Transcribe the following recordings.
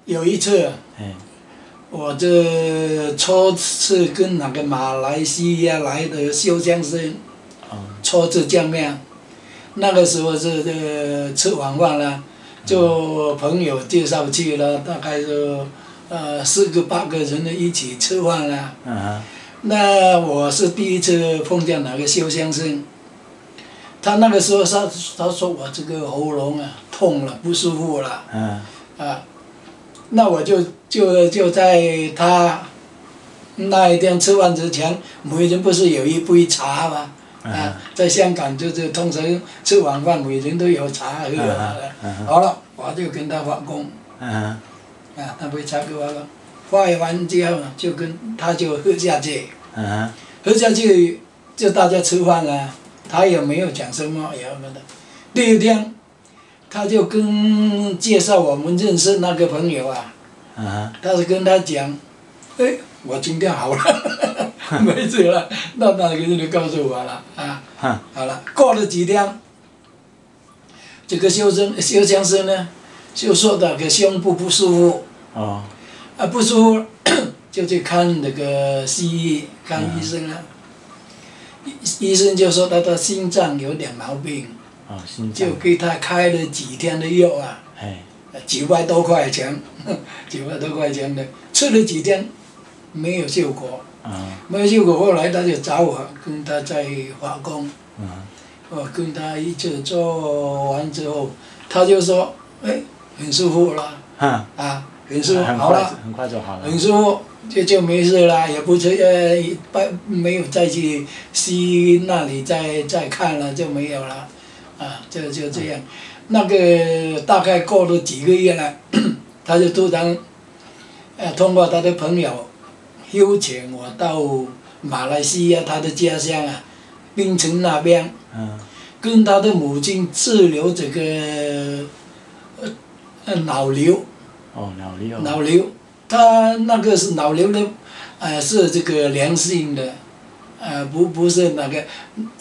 有一次，我这初次跟那个马来西亚来的修香生，初次见面，那个时候是吃晚饭了，就朋友介绍去了，大概是4个8个人的一起吃饭了。那我是第一次碰见那个修香生，他那个时候他说我这个喉咙啊痛了，不舒服了。那我就在他那一天吃饭之前，每人不是有一杯茶吗？在香港就是通常吃晚饭每人都有茶喝。好了，我就跟他发功。那杯茶给我了，发完之后就他就喝下去。喝下去就大家吃饭了，他也没有讲什么，也没的。第二天。他就介绍我们认识那个朋友啊，他是跟他讲，我今天好了，没事了，那个人就告诉我了好了，过了几天，这个修香生呢，就说那个胸部不舒服，不舒服就去看那个西医，看医生了，医生就说他的心脏有点毛病。就给他开了几天的药啊，900多块钱，900多块钱的，吃了几天，没有效果，没有效果，后来他就找我跟他在化工，我跟他一起做完之后，他就说，很舒服了，很舒服，好了， 很快就好了， 很舒服，就没事了，也不没有再去西医那里再看了，就没有了。就这样，那个大概过了几个月了，他就突然，通过他的朋友，邀请我到马来西亚他的家乡啊，槟城那边，跟他的母亲治疗这个脑瘤。脑瘤，他那个是脑瘤的，是这个良性的。不是那个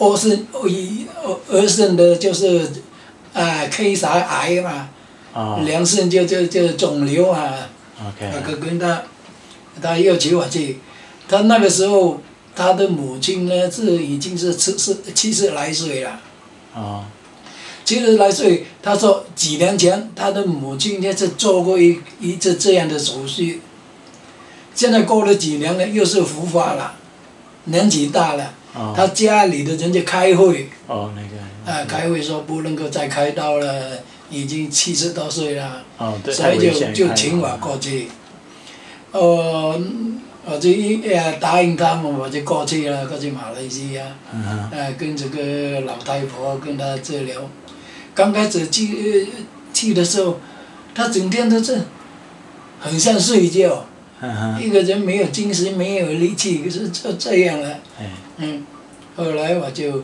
癌症的，就是K 啥癌嘛，良性就肿瘤啊。跟他要求我去，他那个时候他的母亲呢已经是70来岁了。70来岁，他说几年前他的母亲呢是做过一次这样的手术，现在过了几年了又是复发了。年纪大了，他家里的人就开会，开会说不能够再开刀了，已经70多岁了，所以就请我过去。我就答应他们，我就过去了，过去马来西亚，跟这个老太婆跟她治疗。刚开始去的时候，他整天都是很像睡觉。一个人没有精神，没有力气，是就这样了。后来我就，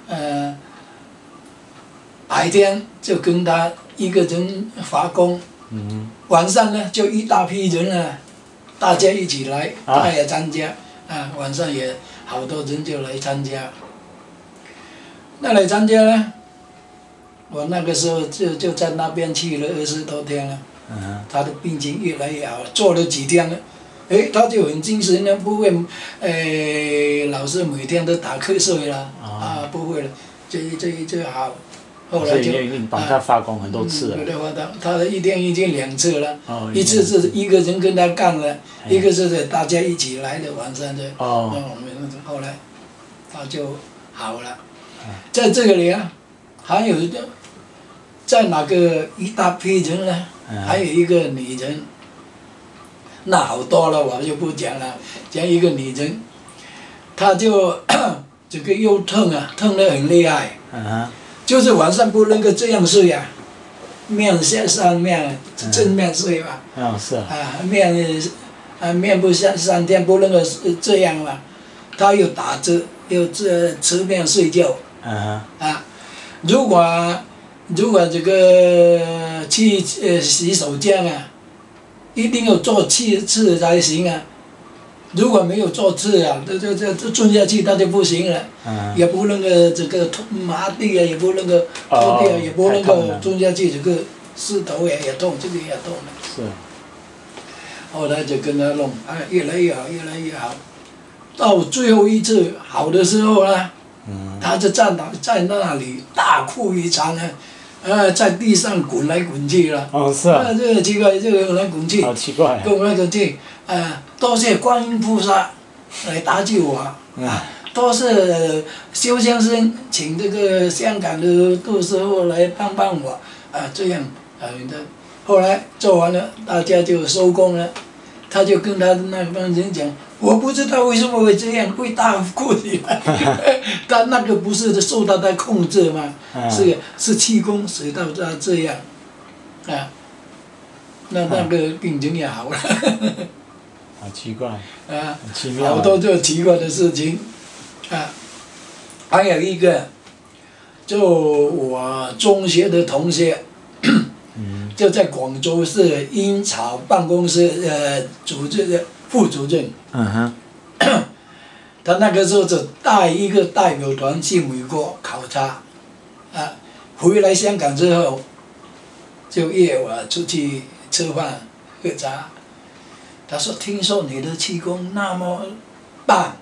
白天就跟他一个人发功，晚上呢就一大批人啊，大家一起来，他也参加，晚上也好多人就来参加。那来参加呢，我那个时候就在那边去了20多天了。他的病情越来越好，做了几天了，他就很精神了，不会，老是每天都打瞌睡了，不会了，这好，后来就你帮他发功很多次了。 他一天已经2次了，一次是一个人跟他干了，一个是大家一起来的晚上的，后来他就好了，在这个里啊，还有在哪个一大批人呢？还有一个女人，那好多了，我就不讲了。讲一个女人，她就这个腰痛啊，痛得很厉害，就是晚上不能够这样睡啊，面上面正面睡嘛，面部上天不能够这样嘛，她又打着又侧面睡觉，如果这个去洗手间啊，一定要做7次才行啊。如果没有做次啊，这蹲下去他就不行了，也不能够这个麻地啊，也不能够拖地啊，也不能够蹲下去，这个膝头也痛，这个也痛了。 后来就跟他弄，越来越好，越来越好。到最后一次好的时候呢，他就在那里大哭一场在地上滚来滚去了。 哦，是啊。 这个奇怪，这个滚来滚去。 好奇怪。 滚来滚去，多谢观音菩萨来搭救我。都是修先生请这个香港的杜师傅来帮帮我，这样后来做完了，大家就收工了。他就跟他那帮人讲，我不知道为什么会这样，会大哭起来。他那个不是受到他控制吗？是气功使到他这样，那个病情也好了。 好奇怪。 很奇妙。 好多这奇怪的事情。还有一个，就我中学的同学，就在广州市英草办公室副主任。他那个时候就带一个代表团去美国考察，回来香港之后，就约我出去吃饭喝茶。他说：“听说你的气功那么棒，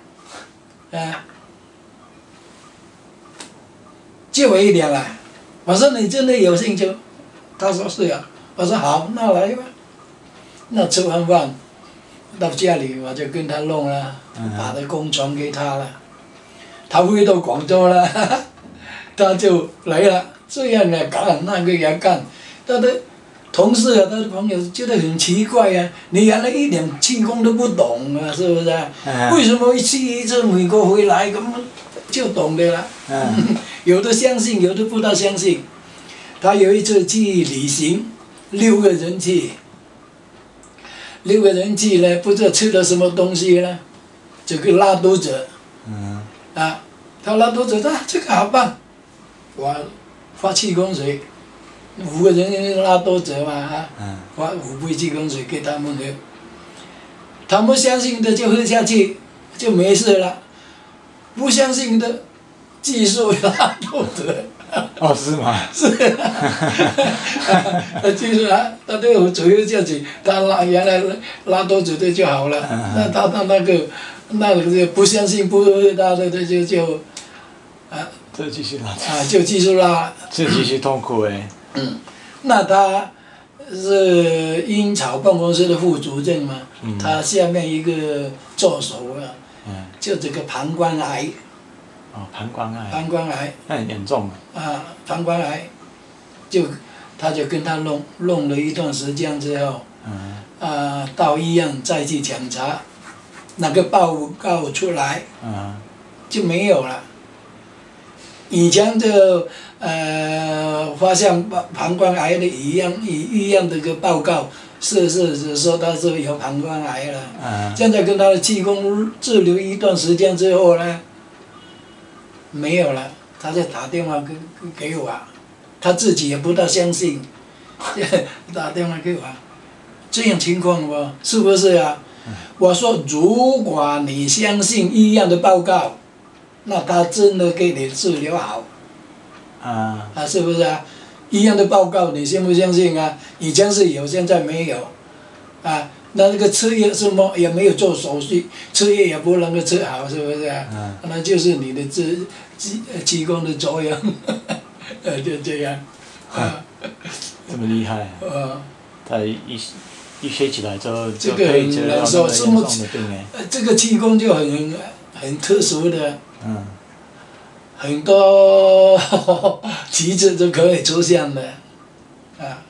借我一点来。”我说：“你真的有兴趣？”他说：“是啊。”我说：“好，那来吧。”那吃完饭到家里，我就跟他弄了，把他功传给他了。他回到广州了，他就来了，这样也干，那个也干。他的同事他的朋友觉得很奇怪呀，你原来一点气功都不懂啊，是不是？为什么去一次美国回来，根本就懂的了。有的相信，有的不大相信。他有一次去旅行，6个人去，6个人去呢，不知道吃了什么东西呢，这个拉肚子。他拉肚子，这个好棒，我发气功水，5个人拉肚子嘛，发5杯气功水给他们喝，他们相信的就喝下去，就没事了，不相信的继续拉肚子。 哦，是吗？ 是。继续拉，他都有左右下去，他原来拉肚子的就好了。那他那个就不相信不喝他的就就继续拉。 就继续拉。 就继续痛苦哎。 那他是英草办公室的副主任嘛，他下面一个助手就这个膀胱癌。 膀胱癌。 膀胱癌。 那很严重。 膀胱癌，他就跟他弄了一段时间之后，到医院再去检查，那个报告出来，就没有了。以前就发现膀胱癌的医院这个报告是说他是有膀胱癌了。现在跟他的气功治疗一段时间之后呢，没有了，他就打电话给我，他自己也不大相信，打电话给我，这样情况是不是啊？我说如果你相信医院的报告，那他真的给你治疗好，是不是啊？医院的报告你相不相信啊？以前是有，现在没有，那个吃药什么也没有做手术，吃药也不能够吃好，是不是啊？那就是你的气功的作用，就这样。 这么厉害。他一学起来之后就可以治疗那么严重的病哎。这个气功就很特殊的。很多旗帜都可以出现的，